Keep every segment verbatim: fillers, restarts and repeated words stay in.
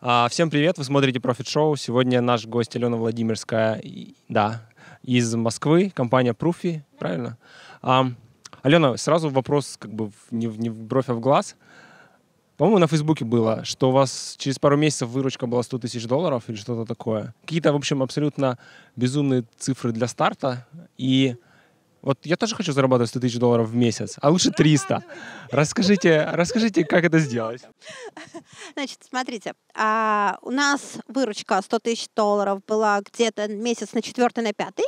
А, Всем привет, вы смотрите Profit Show. Сегодня наш гость Алена Владимирская, и- да, из Москвы, компания Proofy, правильно? А, Алена, сразу вопрос как бы в- не, в- не в бровь, а в глаз. По-моему, на Фейсбуке было, что у вас через пару месяцев выручка была сто тысяч долларов или что-то такое. Какие-то, в общем, абсолютно безумные цифры для старта. И вот я тоже хочу зарабатывать сто тысяч долларов в месяц, а лучше триста. Расскажите, расскажите, как это сделать. Значит, смотрите, а, у нас выручка сто тысяч долларов была где-то месяц на четвертый, на пятый.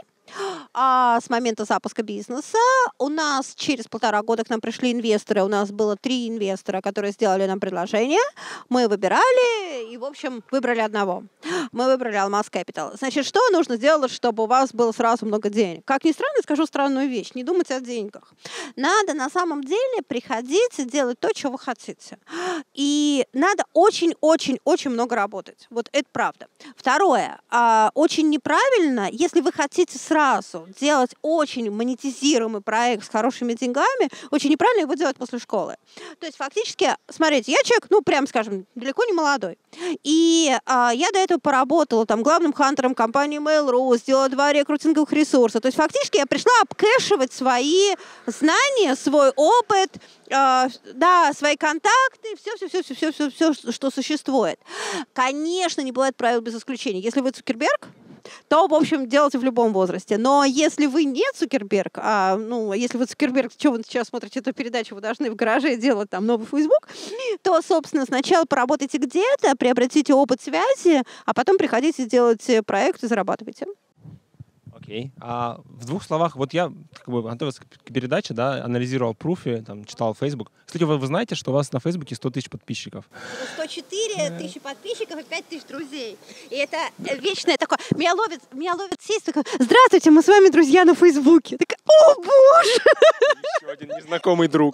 А с момента запуска бизнеса у нас через полтора года к нам пришли инвесторы. У нас было три инвестора, которые сделали нам предложение. Мы выбирали и, в общем, выбрали одного. Мы выбрали Алмаз Capital. Значит, что нужно сделать, чтобы у вас было сразу много денег? Как ни странно, скажу странную вещь. Не думайте о деньгах. Надо на самом деле приходить и делать то, что вы хотите. И надо очень-очень-очень много работать. Вот это правда. Второе. а, Очень неправильно, если вы хотите сразу делать очень монетизируемый проект с хорошими деньгами, очень неправильно его делать после школы. То есть фактически, смотрите, я человек, ну, прям скажем, далеко не молодой. И а, я до этого поработала там главным хантером компании Mail.ru, сделала два рекрутинговых ресурса. То есть фактически я пришла обкэшивать свои знания, свой опыт, а, да, свои контакты, все-все-все-все-все, что существует. Конечно, не бывает правил без исключения. Если вы Цукерберг, то, в общем, делайте в любом возрасте. Но если вы не Цукерберг, а, ну, если вы Цукерберг, что вы сейчас смотрите эту передачу, вы должны в гараже делать там новый Facebook, то, собственно, сначала поработайте где-то, приобретите опыт связи, а потом приходите делать проект и зарабатывайте. Окей. А в двух словах, вот я как бы готовился к передаче, да, анализировал Proofy, там, читал Facebook. Кстати, вы, вы знаете, что у вас на Фейсбуке сто тысяч подписчиков? сто четыре тысячи подписчиков и пять тысяч друзей. И это вечное такое. Меня ловит, меня ловит сесть такое: здравствуйте, мы с вами друзья на Фейсбуке. Так, о боже! Еще один незнакомый друг.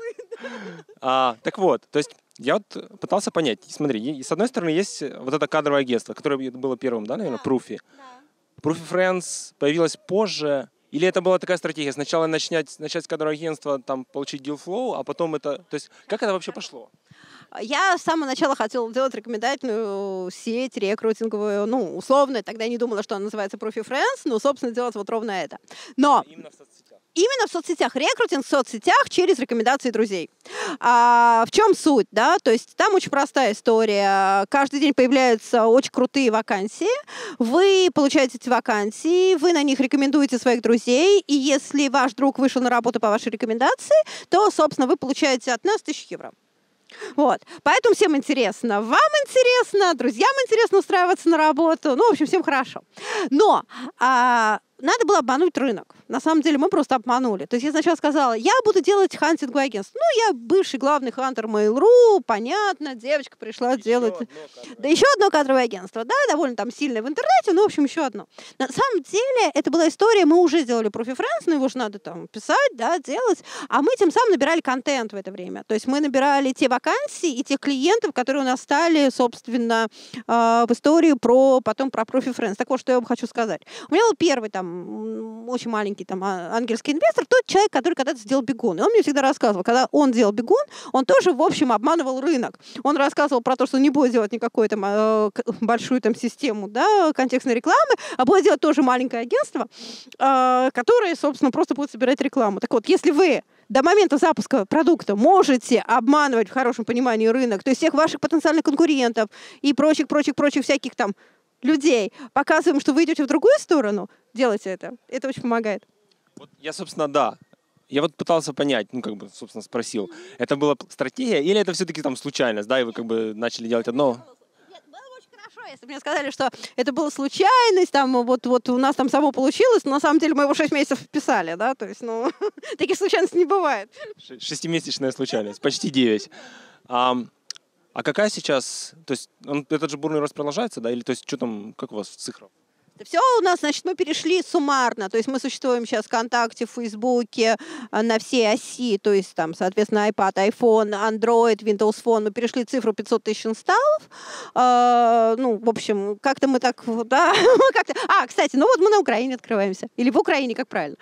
А, так вот, то есть я вот пытался понять. Смотри, и- с одной стороны есть вот это кадровое агентство, которое было первым, да, наверное, Proofy. Proofy Friends появилось позже. Или это была такая стратегия? Сначала начать, начать с кадрового агентства, там, получить deal flow, а потом это... То есть как это вообще пошло? Я с самого начала хотела делать рекомендательную сеть рекрутинговую, ну, условно, тогда я не думала, что она называется Proofy Friends, но, собственно, делать вот ровно это. Но Именно в соцсетях. именно в соцсетях, рекрутинг в соцсетях через рекомендации друзей. А, в чем суть, да? То есть там очень простая история. Каждый день появляются очень крутые вакансии. Вы получаете эти вакансии, вы на них рекомендуете своих друзей, и если ваш друг вышел на работу по вашей рекомендации, то, собственно, вы получаете от нас тысячу евро. Вот. Поэтому всем интересно. Вам интересно, друзьям интересно устраиваться на работу. Ну, в общем, всем хорошо. Но а, надо было обмануть рынок. На самом деле мы просто обманули. То есть я сначала сказала, я буду делать хантинговое агентство. Ну, я бывший главный хантер Mail.ru, понятно, девочка пришла Еще делать... одно кадровое. Да еще одно кадровое агентство, да, довольно там сильное в интернете, но, в общем, еще одно. На самом деле, это была история, мы уже делали Proofy Friends, но его же надо там писать, да, делать, а мы тем самым набирали контент в это время. То есть мы набирали те вакансии и тех клиентов, которые у нас стали, собственно, э, в историю про, потом про Proofy Friends. Так вот, что я вам хочу сказать. У меня был первый там м, очень маленький там а- ангельский инвестор, тот человек, который когда-то сделал бегун. И он мне всегда рассказывал, когда он делал бегун, он тоже, в общем, обманывал рынок. Он рассказывал про то, что не будет делать никакой там э, к- большую там систему, да, контекстной рекламы, а будет делать тоже маленькое агентство, э, которое, собственно, просто будет собирать рекламу. Так вот, если вы до момента запуска продукта можете обманывать в хорошем понимании рынок, то есть всех ваших потенциальных конкурентов и прочих-прочих-прочих всяких там людей, показываем, что вы идете в другую сторону, делайте это. Это очень помогает. Вот я, собственно, да. Я вот пытался понять, ну, как бы, собственно, спросил, это была стратегия или это все-таки там случайность, да, и вы как бы начали делать одно? Нет, было бы очень хорошо, если бы мне сказали, что это была случайность, там вот, вот у нас там само получилось, но на самом деле мы его шесть месяцев вписали, да, то есть, ну, таких случайностей не бывает. Ш- Шестимесячная случайность, почти девять. А, а какая сейчас, то есть он, этот же бурный рост продолжается, да, или то есть что там, как у вас в цифрах? Все у нас, значит, мы перешли суммарно, то есть мы существуем сейчас в ВКонтакте, в Фейсбуке, а, на всей оси, то есть там, соответственно, iPad, iPhone, Android, Windows Phone, мы перешли цифру пятьсот тысяч инсталлов. А, ну, в общем, как-то мы так, вот, да, как-то... А, кстати, ну вот мы на Украине открываемся. Или в Украине, как правильно?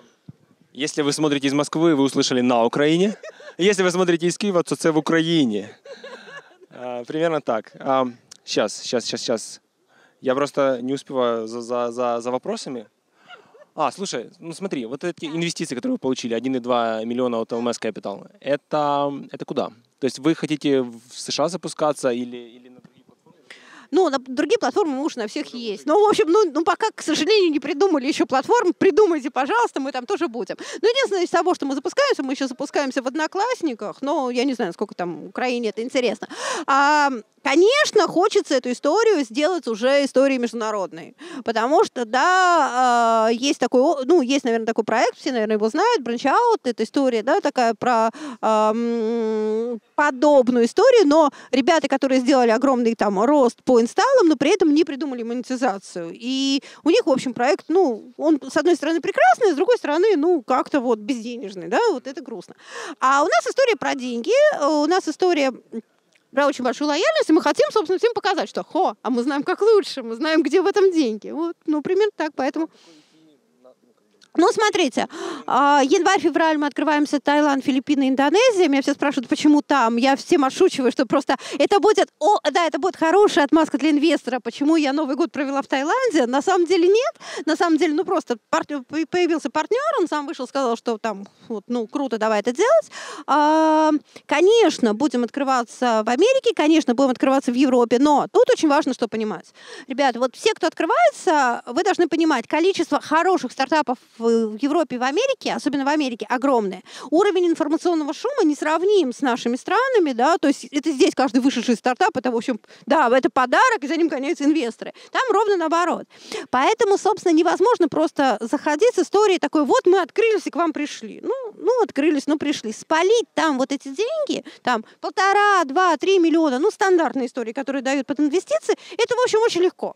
Если вы смотрите из Москвы, вы услышали на Украине. Если вы смотрите из Киева, то это в Украине. А, примерно так. А, Сейчас, сейчас, сейчас, сейчас. Я просто не успеваю за, за, за, за вопросами. А, слушай, ну смотри, вот эти инвестиции, которые вы получили, один и два миллиона от эл эм эс Capital, это, это куда? То есть вы хотите в США запускаться или, или на другие платформы? Ну, на другие платформы уж на всех есть. Но, в общем, ну, ну, пока, к сожалению, не придумали еще платформ, придумайте, пожалуйста, мы там тоже будем. Ну, единственное из того, что мы запускаемся, мы еще запускаемся в Одноклассниках, но я не знаю, сколько там в Украине это интересно. А, конечно, хочется эту историю сделать уже историей международной, потому что, да, есть такой, ну, есть, наверное, такой проект, все, наверное, его знают, Branchout, это история, да, такая про эм, подобную историю, но ребята, которые сделали огромный там рост по инсталлам, но при этом не придумали монетизацию. И у них, в общем, проект, ну, он, с одной стороны, прекрасный, с другой стороны, ну, как-то вот безденежный, да, вот это грустно. А у нас история про деньги, у нас история про очень большую лояльность, и мы хотим, собственно, всем показать, что, хо, а мы знаем, как лучше, мы знаем, где в этом деньги. Вот, ну, примерно так, поэтому... Ну, смотрите, январь-февраль мы открываемся Таиланд, Филиппины, Индонезия. Меня все спрашивают, почему там. Я всем отшучиваю, что просто это будет, о, да, это будет хорошая отмазка для инвестора. Почему я Новый год провела в Таиланде? На самом деле нет. На самом деле, ну, просто партнер, появился партнер, он сам вышел, сказал, что там, вот, ну, круто, давай это делать. А, конечно, будем открываться в Америке, конечно, будем открываться в Европе, но тут очень важно, что понимать. Ребята, вот все, кто открывается, вы должны понимать, количество хороших стартапов в в Европе и в Америке, особенно в Америке, огромное. Уровень информационного шума несравним с нашими странами, да, то есть это здесь каждый вышедший стартап, это, в общем, да, это подарок, и за ним гоняются инвесторы. Там ровно наоборот. Поэтому, собственно, невозможно просто заходить с историей такой, вот мы открылись и к вам пришли. Ну, ну открылись, ну пришли. Спалить там вот эти деньги, там полтора, два, три миллиона, ну, стандартные истории, которые дают под инвестиции, это, в общем, очень легко.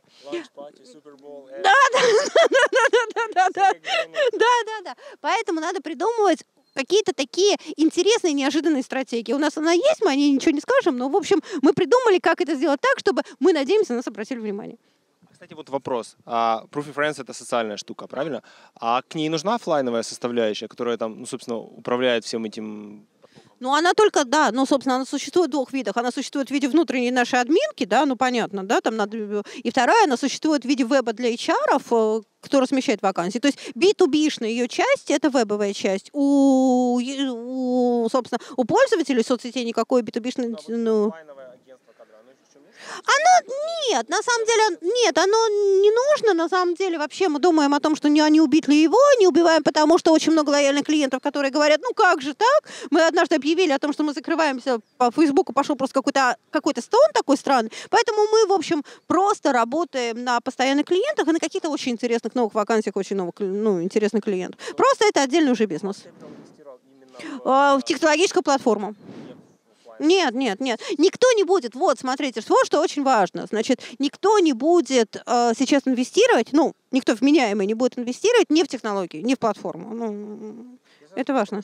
Да, да, да, да, да, да, да. Да, да, да. Поэтому надо придумывать какие-то такие интересные, неожиданные стратегии. У нас она есть, мы о ней ничего не скажем, но, в общем, мы придумали, как это сделать так, чтобы, мы надеемся, нас обратили внимание. Кстати, вот вопрос. А Proof Friends — это социальная штука, правильно? А к ней нужна офлайновая составляющая, которая там, ну, собственно, управляет всем этим? Ну, она только, да, ну, собственно, она существует в двух видах. Она существует в виде внутренней нашей админки, да, ну, понятно, да, там надо... И вторая, она существует в виде веба для эйч ар-ов, кто размещает вакансии. То есть би ту би-шная ее часть — это вебовая часть. У, у, собственно, у пользователей соцсетей никакой би ту би-шной... Ну... Оно нет, на самом деле, нет, оно не нужно, на самом деле, вообще мы думаем о том, что не, не убить ли его, не убиваем, потому что очень много лояльных клиентов, которые говорят, ну как же так? Мы однажды объявили о том, что мы закрываемся, по Фейсбуку пошел просто какой-то какой-то стон такой странный, поэтому мы, в общем, просто работаем на постоянных клиентах и на каких-то очень интересных новых вакансиях, очень новых, ну, интересных клиентов. Просто это отдельный уже бизнес. В технологическую платформу. Нет, нет, нет. Никто не будет, вот, смотрите, вот что очень важно. Значит, никто не будет э, сейчас инвестировать, ну, никто вменяемый не будет инвестировать не в технологии, не в платформу. Ну, это важно.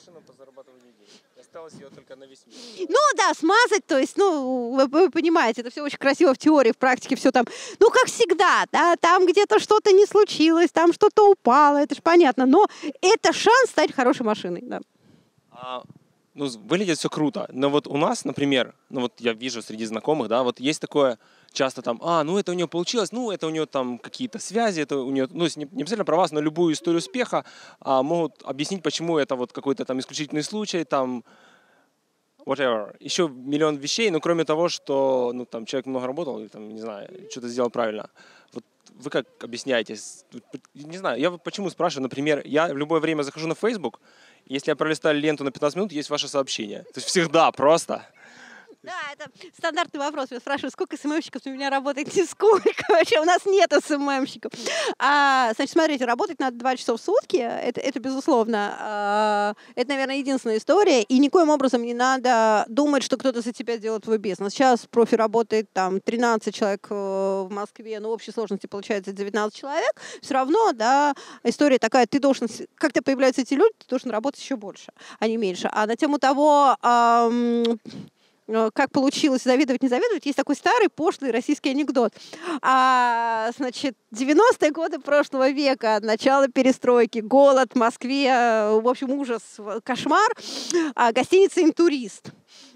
Ну да, смазать, то есть, ну, вы, вы понимаете, это все очень красиво в теории, в практике все там, ну, как всегда, да, там где-то что-то не случилось, там что-то упало, это же понятно, но это шанс стать хорошей машиной, да. А, ну, выглядит все круто, но вот у нас, например, ну вот я вижу среди знакомых, да, вот есть такое часто там, а, ну это у нее получилось, ну это у нее там какие-то связи, это у нее, ну не, не обязательно про вас, но любую историю успеха а, могут объяснить, почему это вот какой-то там исключительный случай, там, whatever, еще миллион вещей, но кроме того, что, ну там человек много работал, или там, не знаю, что-то сделал правильно. Вот вы как объясняете? Не знаю, я почему спрашиваю, например, я в любое время захожу на Facebook, если я пролистаю ленту на пятнадцать минут, есть ваше сообщение. То есть всегда просто. Да, это стандартный вопрос. Я спрашиваю, сколько эс эм эм-щиков у меня работает? Нисколько. Вообще у нас нет эс эм эм-щиков. А, значит, смотрите, работать надо два часа в сутки. Это, это безусловно. А, это, наверное, единственная история. И никоим образом не надо думать, что кто-то за тебя делает твой бизнес. Сейчас в профи работает там тринадцать человек в Москве, но в общей сложности получается девятнадцать человек. Все равно, да, история такая, ты должен, как-то появляются эти люди, ты должен работать еще больше, а не меньше. А на тему того... Ам, как получилось завидовать, не завидовать, есть такой старый пошлый российский анекдот. А, значит, девяностые годы прошлого века, начало перестройки, голод в Москве, в общем, ужас, кошмар, а, гостиница «Интурист».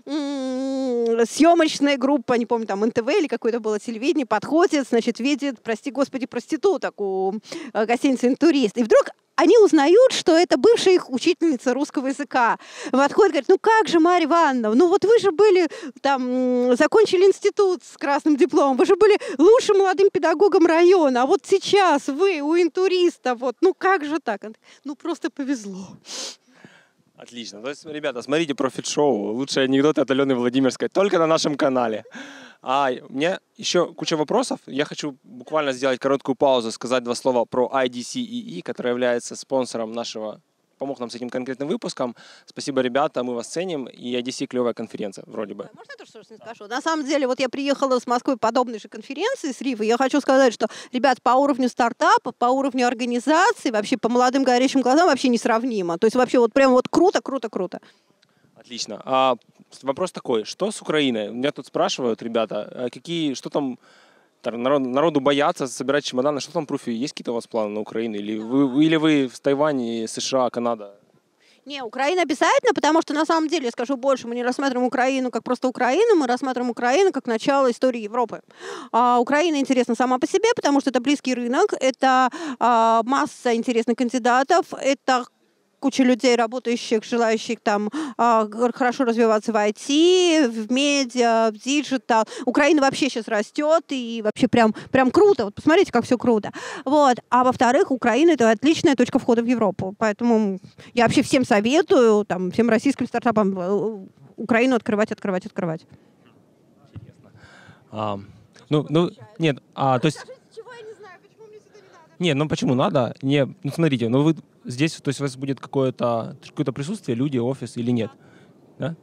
съемочная группа, не помню, там эн тэ вэ или какое-то было телевидение, подходит, значит, видит, прости господи, проституток у гостиницы «Интурист». И вдруг они узнают, что это бывшая их учительница русского языка. Подходит, говорит, ну как же, Марья Ивановна, ну вот вы же были, там, закончили институт с красным дипломом, вы же были лучшим молодым педагогом района, а вот сейчас вы у «Интуриста», вот, ну как же так? Ну просто повезло. Отлично. То есть, ребята, смотрите «Профит-шоу». Лучшие анекдоты от Алены Владимирской только на нашем канале. А у меня еще куча вопросов. Я хочу буквально сделать короткую паузу, сказать два слова про ай ди си и и, который является спонсором нашего, помог нам с этим конкретным выпуском. Спасибо, ребята, мы вас ценим. И ай ди си клевая конференция, вроде бы. Можно я тоже что-то скажу? На самом деле, вот я приехала с Москвы подобной же конференции с РИФа. Я хочу сказать, что, ребят, по уровню стартапа, по уровню организации, вообще по молодым горящим глазам вообще несравнимо. То есть вообще вот прям вот круто, круто, круто. Отлично. А вопрос такой, что с Украиной? Меня тут спрашивают, ребята, какие, что там, народ, народу боятся собирать чемоданы, что там, Пруфи, есть какие-то у вас планы на Украину? Или вы, или вы в Тайване, США, Канада? Не, Украина обязательно, потому что на самом деле, я скажу больше, мы не рассматриваем Украину как просто Украину, мы рассматриваем Украину как начало истории Европы. А, Украина интересна сама по себе, потому что это близкий рынок, это а, масса интересных кандидатов, это куча людей, работающих, желающих там а, хорошо развиваться в ай ти, в медиа, в диджитал. Украина вообще сейчас растет, и вообще прям, прям круто. Вот посмотрите, как все круто. Вот. А во-вторых, Украина — это отличная точка входа в Европу. Поэтому я вообще всем советую, там, всем российским стартапам Украину открывать, открывать, открывать. Интересно. А, ну, ну, нет, а, то есть... Нет, ну почему надо? Не, ну смотрите, ну вы здесь, то есть у вас будет какое-то какое-то присутствие, люди, офис или нет? Да?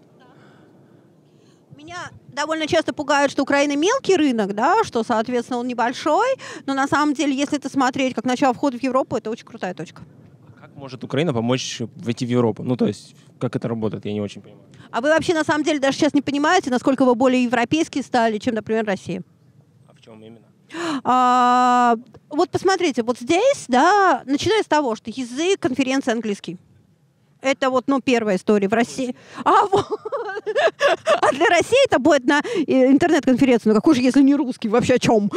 Меня довольно часто пугают, что Украина мелкий рынок, да, что, соответственно, он небольшой, но на самом деле, если это смотреть как начало входа в Европу, это очень крутая точка. Как может Украина помочь войти в Европу? Ну, то есть, как это работает, я не очень понимаю. А вы вообще, на самом деле, даже сейчас не понимаете, насколько вы более европейские стали, чем, например, Россия. А в чем именно? А, вот посмотрите, вот здесь, да, начиная с того, что язык конференции английский. Это вот, ну, первая история в России. А, вот. А для России это будет на интернет-конференции. Ну, какой же, если не русский? Вообще о чем?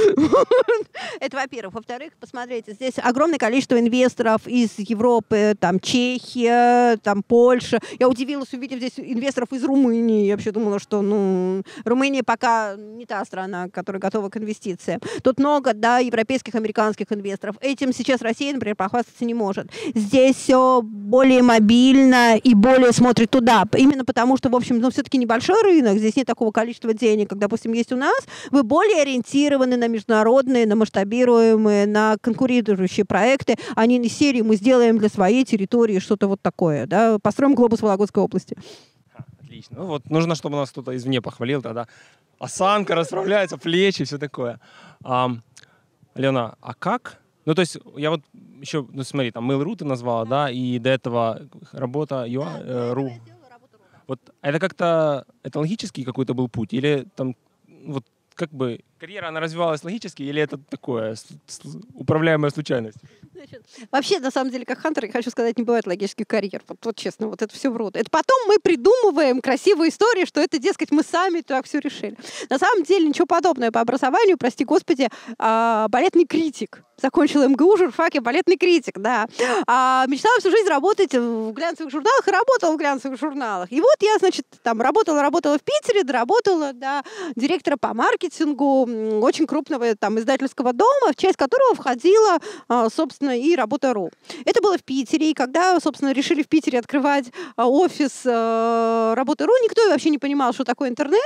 Это, во-первых. Во-вторых, посмотрите, здесь огромное количество инвесторов из Европы, там, Чехия, там, Польша. Я удивилась, увидев здесь инвесторов из Румынии. Я вообще думала, что, ну, Румыния пока не та страна, которая готова к инвестициям. Тут много, да, европейских, американских инвесторов. Этим сейчас Россия, например, похвастаться не может. Здесь все более мобильно и более смотрит туда. Именно потому, что, в общем, ну, все-таки небольшой рынок, здесь нет такого количества денег, как, допустим, есть у нас. Вы более ориентированы на международные, на масштабируемые, на конкурирующие проекты, а не на серии «мы сделаем для своей территории что-то вот такое». Да? Построим глобус Вологодской области. Отлично. Ну вот нужно, чтобы нас кто-то извне похвалил тогда. Осанка расправляется, плечи, все такое. А, Алена, а как? Ну, то есть, я вот еще, ну, смотри, там Mail.ru ты назвала, да, и до этого работа ю эй точка ру. Вот это как-то, это логический какой-то был путь? Или там, вот, как бы, карьера, она развивалась логически, или это такое, управляемая случайность? Значит, вообще, на самом деле, как хантер, я хочу сказать, не бывает логических карьер. Вот, вот честно, вот это все врут. Это потом мы придумываем красивые истории, что это, дескать, мы сами так все решили. На самом деле, ничего подобного. Я по образованию, прости господи, а, балетный критик. Закончила эм гэ у, журфак, я балетный критик, да. А, мечтала всю жизнь работать в глянцевых журналах и работала в глянцевых журналах. И вот я, значит, там работала, работала в Питере, доработала до директора по маркетингу очень крупного там издательского дома, в часть которого входила, собственно, и Работа.ру. Это было в Питере, и когда, собственно, решили в Питере открывать офис Работа.ру, никто вообще не понимал, что такое интернет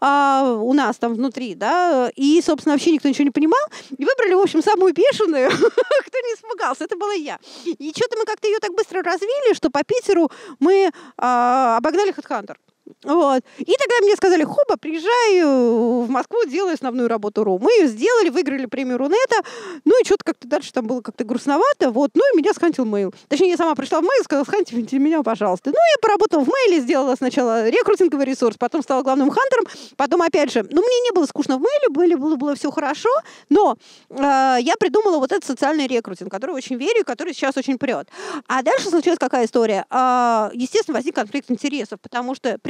у нас там внутри, да, и, собственно, вообще никто ничего не понимал, и выбрали, в общем, самую бешеную, кто не испугался, это была я. И что-то мы как-то ее так быстро развили, что по Питеру мы обогнали HeadHunter. Вот. И тогда мне сказали: Хоба, приезжай в Москву, делай основную работу.ру. Мы ее сделали, выиграли премию Рунета. Ну и что-то как-то дальше там было как-то грустновато. Вот. Ну и меня схантил мейл. Точнее, я сама пришла в мейл и сказала: схантите меня, пожалуйста. Ну, я поработала в мейле, сделала сначала рекрутинговый ресурс, потом стала главным хантером, потом опять же, ну, мне не было скучно в мейле, были, было, было все хорошо, но э, я придумала вот этот социальный рекрутинг, который очень верю, который сейчас очень прет. А дальше случилась какая история? Э, естественно, возник конфликт интересов, потому что прежде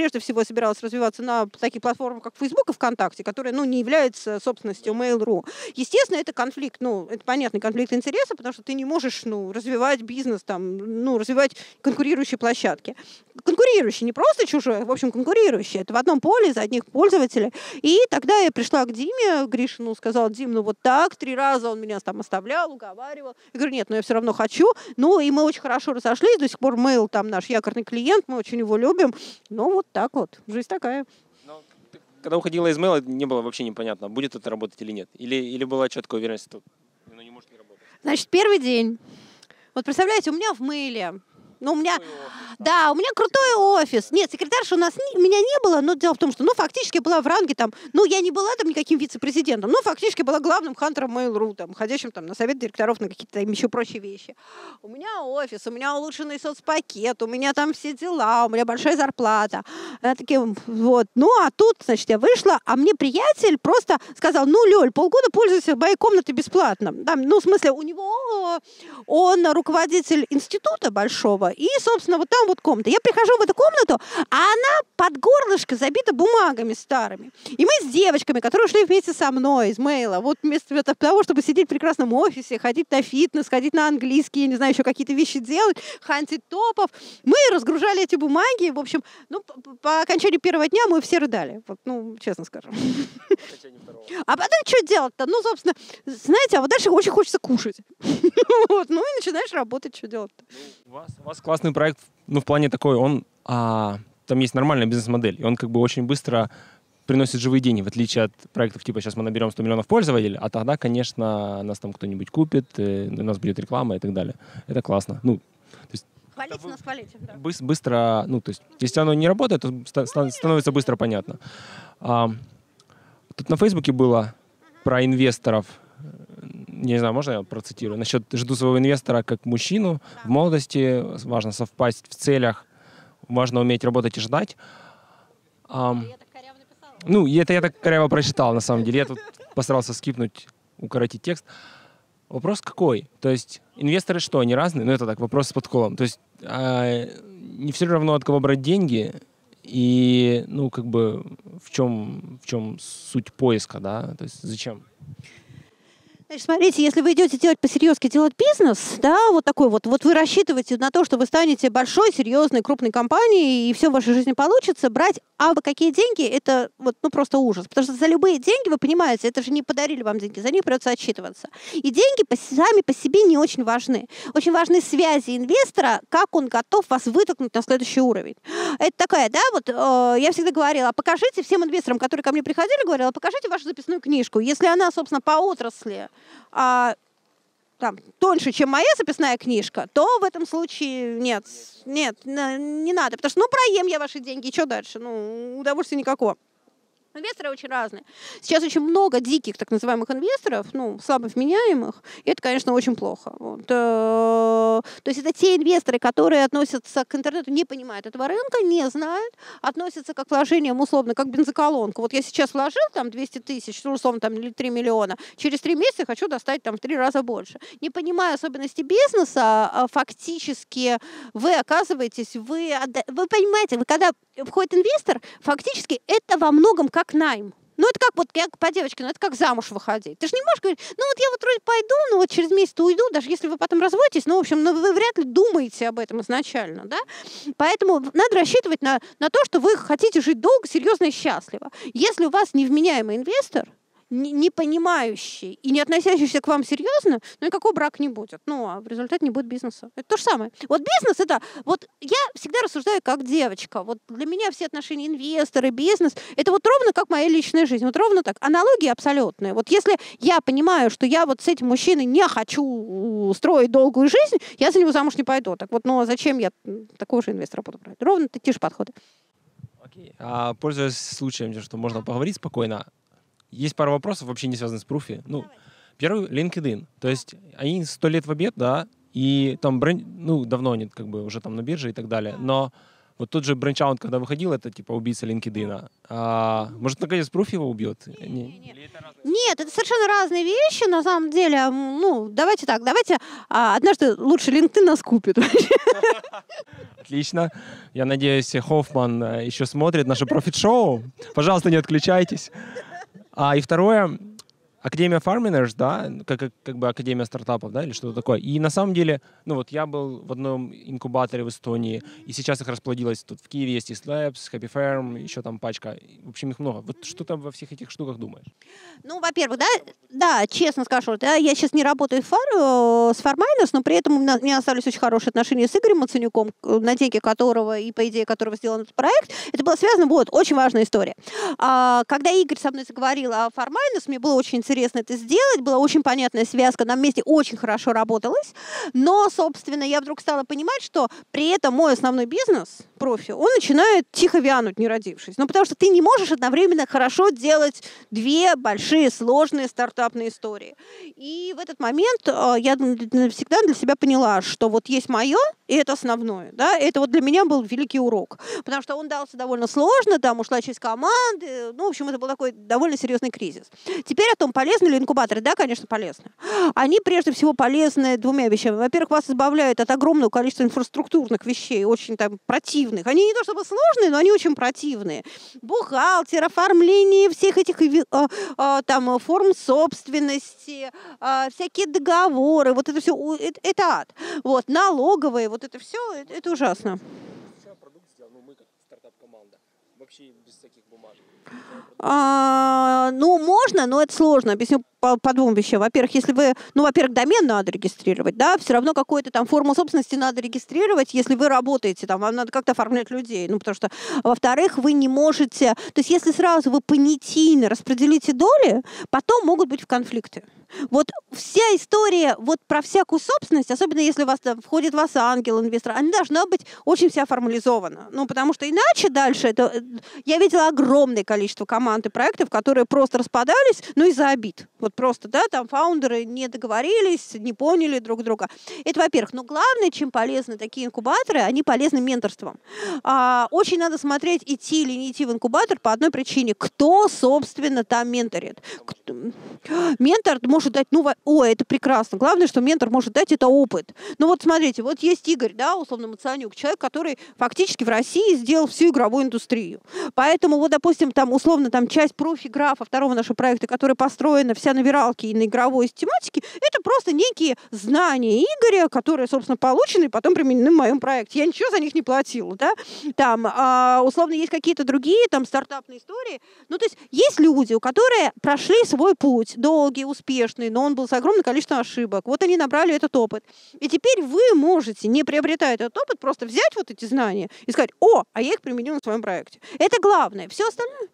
прежде всего собиралась развиваться на таких платформах, как Facebook и ВКонтакте, которые, ну, не являются собственностью Mail.ru. Естественно, это конфликт, ну, это понятный конфликт интереса, потому что ты не можешь, ну, развивать бизнес, там, ну, развивать конкурирующие площадки. Конкурирующие, не просто чужое, в общем, конкурирующие. Это в одном поле за одних пользователей. И тогда я пришла к Диме Гришину, сказала: Дим, ну вот так, три раза он меня там оставлял, уговаривал. Я говорю: нет, но я все равно хочу. Ну, и мы очень хорошо разошлись, до сих пор Mail там наш якорный клиент, мы очень его любим. Ну, вот так вот, жизнь такая. Но ты, когда уходила из Mail, не было вообще непонятно, будет это работать или нет? Или, или была четкая уверенность, что оно не может не работать? Значит, первый день. Вот представляете, у меня в Mail... Ну, у меня, офис, да, у меня крутой офис. Нет, секретарша у нас не, меня не было, но дело в том, что, ну, фактически я была в ранге там, ну, я не была там никаким вице-президентом, но фактически была главным хантером Mail.ru, там, ходящим там на совет директоров на какие-то там еще прочие вещи. У меня офис, у меня улучшенный соцпакет, у меня там все дела, у меня большая зарплата. Я такие, вот. Ну, а тут, значит, я вышла, а мне приятель просто сказал: ну, Лёль, полгода пользуйся моей комнатой бесплатно. Там, ну, в смысле, у него, он руководитель института большого, и, собственно, вот там вот комната. Я прихожу в эту комнату, а она под горлышко забита бумагами старыми. И мы с девочками, которые шли вместе со мной из Мейла, вот вместо того, чтобы сидеть в прекрасном офисе, ходить на фитнес, ходить на английский, я не знаю, еще какие-то вещи делать, хантить топов, мы разгружали эти бумаги. В общем, ну, по окончанию первого дня мы все рыдали. Вот, ну, честно скажем. А потом что делать-то? Ну, собственно, знаете, а вот дальше очень хочется кушать. Вот, ну и начинаешь работать, что делать-то. У вас, у вас классный проект, ну, в плане такой, он, а, там есть нормальная бизнес-модель, и он как бы очень быстро приносит живые деньги, в отличие от проектов типа сейчас мы наберем сто миллионов пользователей, а тогда, конечно, нас там кто-нибудь купит, у нас будет реклама и так далее. Это классно. Ну, то есть, хвалите нас, хвалите. Да. Быстро, быстро, ну, то есть, если оно не работает, то ста- становится быстро понятно. А, тут на Фейсбуке было про инвесторов. Не знаю, можно я процитирую? Насчет «жду своего инвестора как мужчину». Да. В молодости важно совпасть в целях, важно уметь работать и ждать. А, я так коряво написала. Ну, это я так коряво прочитал, на самом деле. Я тут постарался скипнуть, укоротить текст. Вопрос какой? То есть инвесторы что, они разные? Ну, это так, вопрос с подколом. То есть а, не все равно, от кого брать деньги, и, ну, как бы, в чем, в чем суть поиска, да? То есть зачем? Значит, смотрите, если вы идете делать по-серьезки, делать бизнес, да, вот такой вот, вот вы рассчитываете на то, что вы станете большой, серьезной, крупной компанией, и все в вашей жизни получится, брать а вы какие деньги, это вот, ну, просто ужас. Потому что за любые деньги, вы понимаете, это же не подарили вам деньги, за них придется отчитываться. И деньги по, сами по себе не очень важны. Очень важны связи инвестора, как он готов вас вытолкнуть на следующий уровень. Это такая, да, вот э, я всегда говорила: покажите всем инвесторам, которые ко мне приходили, говорила: покажите вашу записную книжку. Если она, собственно, по отрасли а, там, тоньше, чем моя записная книжка, то в этом случае нет, нет, не надо. Потому что, ну, проем я ваши деньги, и что дальше? Ну, удовольствия никакого. Инвесторы очень разные. Сейчас очень много диких так называемых инвесторов, ну, слабо вменяемых, и это, конечно, очень плохо. Вот. То есть это те инвесторы, которые относятся к интернету, не понимают этого рынка, не знают, относятся как к вложениям, условно, как бензоколонку. Вот я сейчас вложил там двести тысяч, условно, там, или три миллиона, через три месяца хочу достать там в три раза больше. Не понимая особенностей бизнеса, фактически вы оказываетесь, вы, вы понимаете, вы когда входит инвестор, фактически это во многом как найм. Ну, это как вот, я по девочке, ну, это как замуж выходить. Ты же не можешь говорить: ну, вот я вот вроде пойду, но вот через месяц уйду, даже если вы потом разводитесь, ну, в общем, ну, вы вряд ли думаете об этом изначально, да? Поэтому надо рассчитывать на, на то, что вы хотите жить долго, серьезно и счастливо. Если у вас невменяемый инвестор, не понимающий и не относящийся к вам серьезно, ну, никакого брака не будет. Ну, а в результате не будет бизнеса. Это то же самое. Вот бизнес — это... Вот я всегда рассуждаю как девочка. Вот для меня все отношения инвесторы, бизнес — это вот ровно как моя личная жизнь. Вот ровно так. Аналогии абсолютные. Вот если я понимаю, что я вот с этим мужчиной не хочу строить долгую жизнь, я за него замуж не пойду. Так вот, ну, а зачем я такого же инвестора буду брать? Ровно такие же подходы. Окей. А, пользуясь случаем, что можно поговорить спокойно, есть пара вопросов, вообще не связанных с Prufi. Ну, первый — LinkedIn. То есть они сто лет в обед, да, и там бренд, ну, давно они как бы уже там на бирже и так далее. Но Вот тот же бренчаут, когда выходил, это типа убийца LinkedIn. А, может, наконец Proof его убьет? Не, не, не. Нет, это совершенно разные вещи, на самом деле. Ну, давайте так, давайте а, однажды лучше LinkedIn нас купит. Отлично. Я надеюсь, Хоффман еще смотрит наше профит-шоу. Пожалуйста, не отключайтесь. А, и второе, Академия Farminers, да, как, как, как бы Академия стартапов, да, или что-то такое. И на самом деле, ну вот я был в одном инкубаторе в Эстонии, и сейчас их расплодилось. Тут в Киеве есть East Labs, Happy Farm, еще там пачка. В общем, их много. Вот что ты во всех этих штуках думаешь? Ну, во-первых, да, да, честно скажу, да, я сейчас не работаю в фар, э, с Farminers, но при этом у меня, у меня остались очень хорошие отношения с Игорем Мацанюком, на деньги которого и по идее которого сделан этот проект. Это было связано, вот, очень важная история. А, когда Игорь со мной заговорил о Farminers, мне было очень интересно это сделать, была очень понятная связка, нам вместе очень хорошо работалось, но, собственно, я вдруг стала понимать, что при этом мой основной бизнес, профи, он начинает тихо вянуть, не родившись. Ну, потому что ты не можешь одновременно хорошо делать две большие, сложные стартапные истории. И в этот момент э, я навсегда для себя поняла, что вот есть мое, и это основное. Да? Это вот для меня был великий урок, потому что он дался довольно сложно, там ушла часть команды, ну, в общем, это был такой довольно серьезный кризис. Теперь о том, полезны ли инкубаторы? Да, конечно, полезны. Они прежде всего полезны двумя вещами. Во-первых, вас избавляют от огромного количества инфраструктурных вещей, очень там противных. Они не то чтобы сложные, но они очень противные. Бухгалтер, оформление всех этих э, э, там форм собственности, э, всякие договоры, вот это все, это, это ад. Вот, налоговые, вот это все, это, это ужасно. Продукт сделал, ну, мы как стартап-команда, вообще без всяких бумажек. А, ну, можно, но это сложно. Объясню по, по двум вещам. Во-первых, если вы, ну, во-первых, домен надо регистрировать, да, все равно какую-то там форму собственности надо регистрировать, если вы работаете, там, вам надо как-то оформлять людей, ну, потому что, во-вторых, вы не можете, то есть если сразу вы понятийно распределите доли, потом могут быть конфликты. Вот вся история вот про всякую собственность, особенно если у вас там входит в вас ангел, инвестор, она должна быть очень вся формализована. Ну, потому что иначе дальше это... Я видела огромное количество команд и проектов, которые просто распадались, ну, из-за обид. Вот просто, да, там фаундеры не договорились, не поняли друг друга. Это, во-первых. Но главное, чем полезны такие инкубаторы, они полезны менторством. А, очень надо смотреть, идти или не идти в инкубатор по одной причине. Кто, собственно, там менторит? Кто... Ментор может дать, ну, о, это прекрасно. Главное, что ментор может дать, это опыт. Ну, вот смотрите, вот есть Игорь, да, условно Мацанюк, человек, который фактически в России сделал всю игровую индустрию. Поэтому, вот, допустим, там, условно, там, часть профи-графа второго нашего проекта, которая построена вся на виралке и на игровой тематике, это просто некие знания Игоря, которые, собственно, получены и потом применены в моем проекте. Я ничего за них не платила, да. Там, а, условно, есть какие-то другие, там, стартапные истории. Ну, то есть есть люди, у которых прошли свой путь, долгий, успешный, но он был с огромным количеством ошибок. Вот они набрали этот опыт. И теперь вы можете, не приобретая этот опыт, просто взять вот эти знания и сказать: о, а я их применю на своем проекте. Это главное. Все остальное...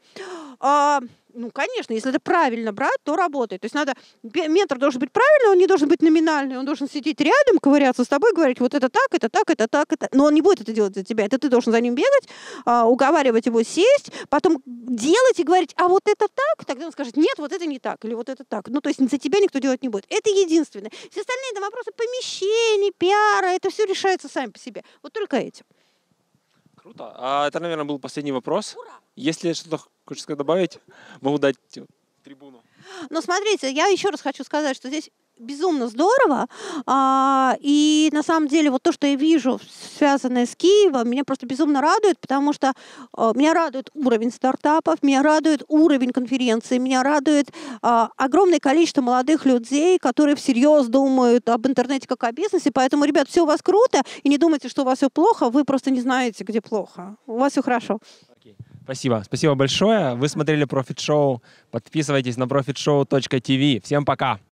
А, ну, конечно, если это правильно брать, то работает. То есть надо... Ментор должен быть правильный, он не должен быть номинальный, он должен сидеть рядом, ковыряться с тобой, говорить: вот это так, это так, это так, это... Но он не будет это делать за тебя. Это ты должен за ним бегать, а, уговаривать его сесть, потом делать и говорить: а вот это так? Тогда он скажет: нет, вот это не так, или вот это так. Ну, то есть за тебя никто делать не будет. Это единственное. Все остальные это вопросы помещений, пиара, это все решается сами по себе. Вот только этим. Круто. А это, наверное, был последний вопрос. Ура! Если что-то хочешь добавить, могу дать трибуну. Ну, смотрите, я еще раз хочу сказать, что здесь безумно здорово. А, и на самом деле вот то, что я вижу, связанное с Киевом, меня просто безумно радует, потому что а, меня радует уровень стартапов, меня радует уровень конференции, меня радует а, огромное количество молодых людей, которые всерьез думают об интернете как о бизнесе. Поэтому, ребят, все у вас круто, и не думайте, что у вас все плохо, вы просто не знаете, где плохо. У вас все хорошо. Спасибо. Спасибо большое. Вы смотрели Profit Show. Подписывайтесь на профит шоу точка ти ви. Всем пока.